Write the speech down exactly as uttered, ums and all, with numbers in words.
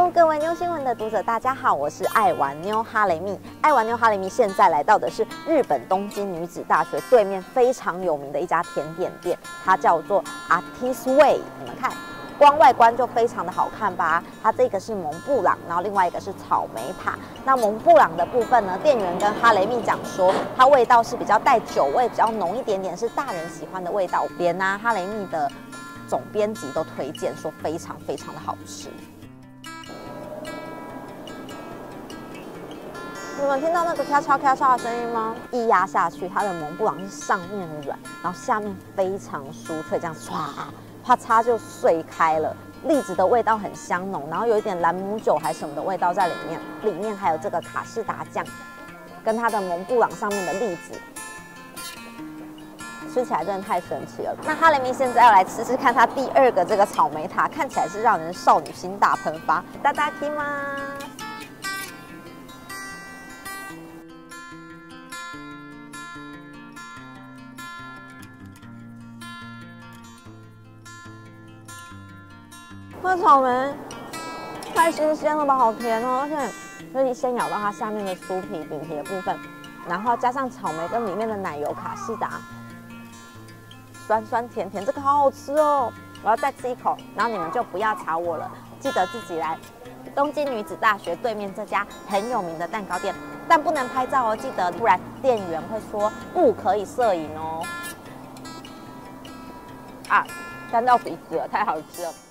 Hello， 各位妞新闻的读者，大家好，我是爱玩妞哈雷蜜。爱玩妞哈雷蜜现在来到的是日本东京女子大学对面非常有名的一家甜点店，它叫做 Artist Way。你们看，光外观就非常的好看吧？它这个是蒙布朗，然后另外一个是草莓塔。那蒙布朗的部分呢，店员跟哈雷蜜讲说，它味道是比较带酒味，比较浓一点点，是大人喜欢的味道。连啊哈雷蜜的总编辑都推荐说非常非常的好吃。你们听到那个咔嚓咔嚓的声音吗？一压下去，它的蒙布朗是上面软，然后下面非常酥脆，这样唰啪嚓就碎开了。栗子的味道很香浓，然后有一点兰姆酒还什么的味道在里面，里面还有这个卡士达酱，跟它的蒙布朗上面的栗子。吃起来真的太神奇了。那哈雷蜜现在要来吃吃看它第二个这个草莓塔，看起来是让人少女心大喷发。いただきます。那草莓太新鲜了吧，好甜哦！而且可以先咬到它下面的酥皮饼皮的部分，然后加上草莓跟里面的奶油卡士达。酸酸甜甜，这个好好吃哦！我要再吃一口，然后你们就不要吵我了，记得自己来东京女子大学对面这家很有名的蛋糕店，但不能拍照哦，记得，不然店员会说不可以摄影哦。啊，干到鼻子了，太好吃了。